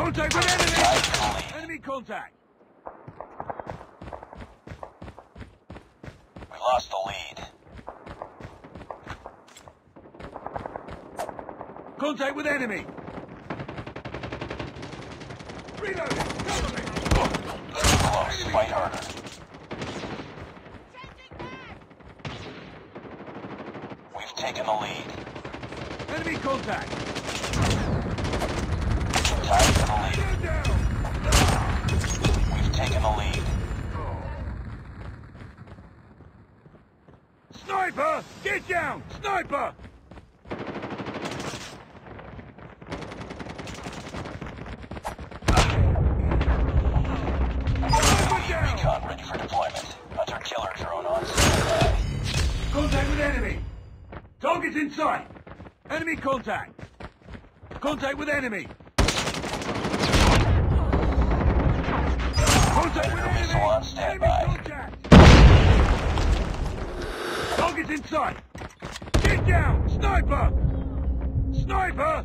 Contact with enemy! Enemy contact! We lost the lead. Contact with enemy! Reloading! Cover me! Close. Fight harder. We've taken the lead. Enemy contact! Time for the lead. Go down! We've taken the lead. Sniper! Get down! Sniper! Recon ready for deployment. Hunter killer drone on standby. Contact with enemy! Target's in sight! Enemy contact! Contact with enemy! Contact with enemy! Missile on standby. Enemy contact! Target's in sight! Get down! Sniper! Sniper!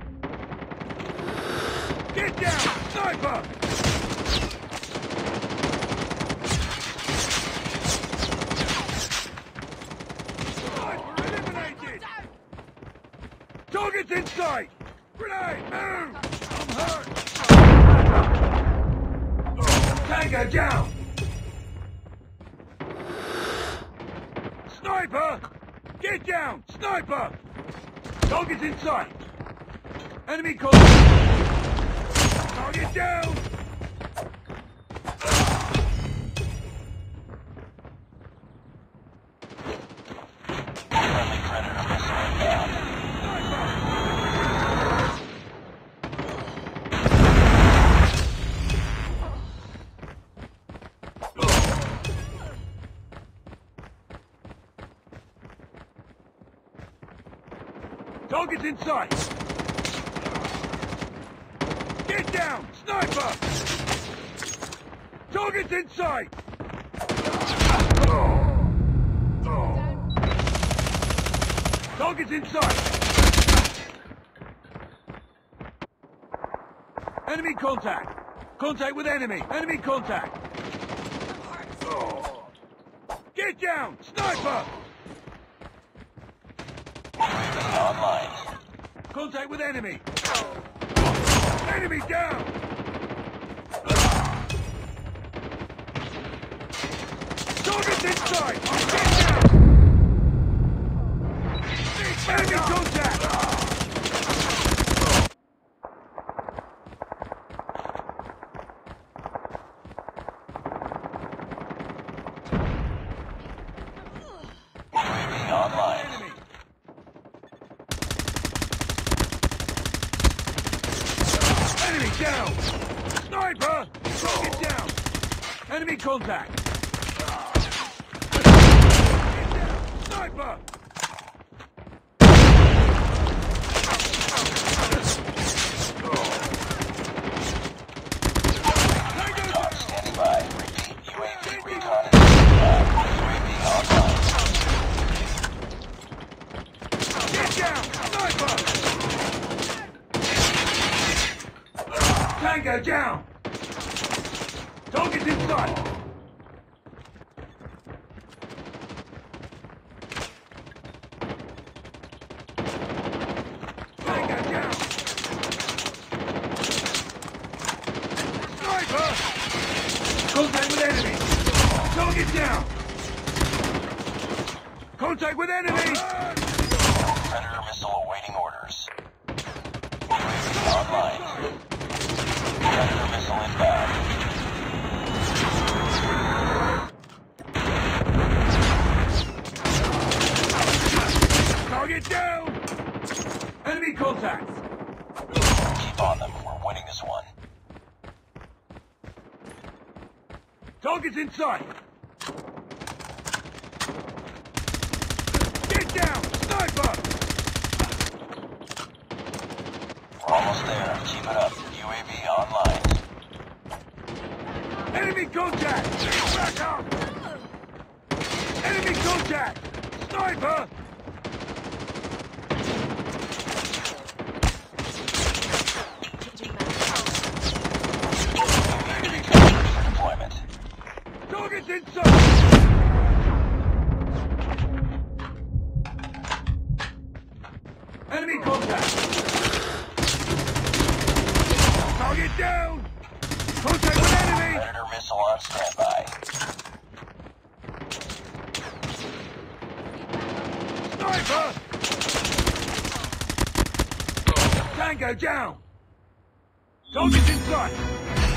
Get down! Sniper! Sniper eliminated! Target's in sight! Grenade! Move! I'm hurt! Tango down! Sniper! Get down! Sniper! Target's in sight! Enemy contact! Target down! Friendly Predator missile inbound. Target's in sight! Get down! Sniper! Target's in sight! Target's in sight! Enemy contact! Contact with enemy! Enemy contact! Get down! Sniper! Online. Contact with enemy! Enemy down! Target's in sight! Get down! Enemy contact! UAV online. Enemy! Enemy down! Sniper! Target down! Enemy contact! Get down! Sniper! Recon standing by. Repeat. UAV recon is standby. UAV online. Get down! Sniper! Tango down! Target's in sight! Tango down! Sniper! Contact with enemy! Target down! Contact with enemy! Predator missile awaiting orders. UAV online. Predator missile inbound. Target down! Enemy contact! Keep on them. We're winning this one. Target's in sight! Get down! Sniper! We're almost there. Keep it up. UAV online. Enemy contact! Back up! Enemy contact! Sniper! contact! Target down! Contact with enemy! Predator missile on standby. Sniper! Tango down! Target's in sight!